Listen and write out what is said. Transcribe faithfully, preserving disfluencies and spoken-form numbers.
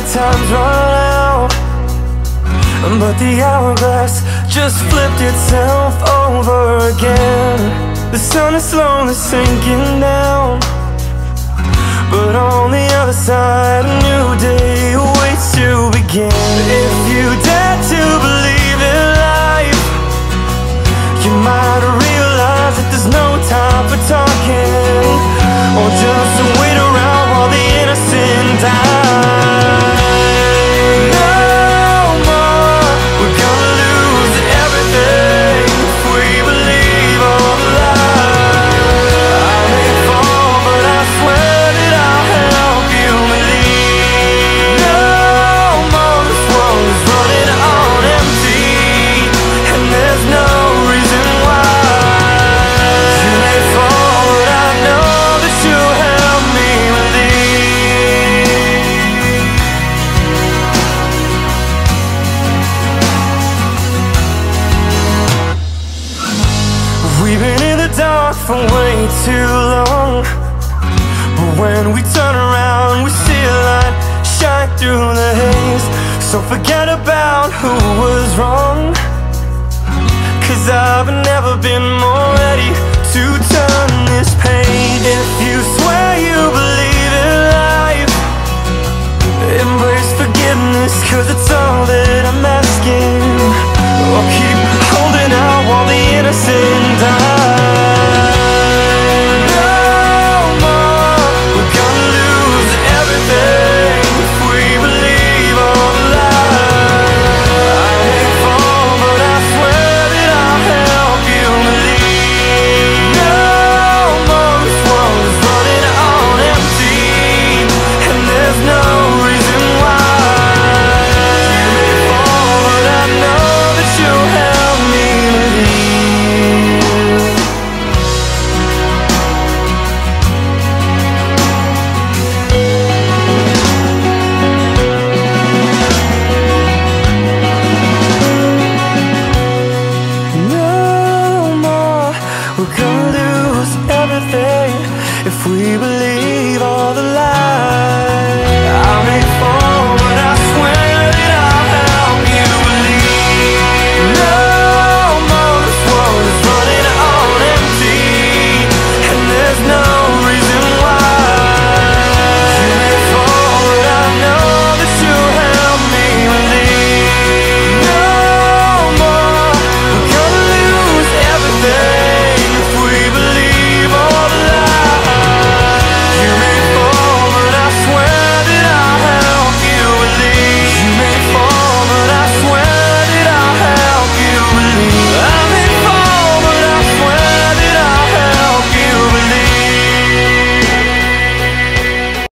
good times run out, but the hourglass just flipped itself over again. The sun is slowly sinking down, but on the other side a new day waits to begin. If you dare to believe in life, you might realize that there's no time for talking, or just to wait around while the innocent die. No more, we're gonna lose everything if we believe all the lies. I may fall, but I swear that I'll help you believe. No more, this world is running on empty, and there's no reason why. You may fall, but I know that you'll help me believe. We've been in the dark for way too long, but when we turn around we see a light shine through the haze. So forget about who was wrong, 'cause I've never been more ready to turn this page. If you swear you believe in life, embrace forgiveness, 'cause it's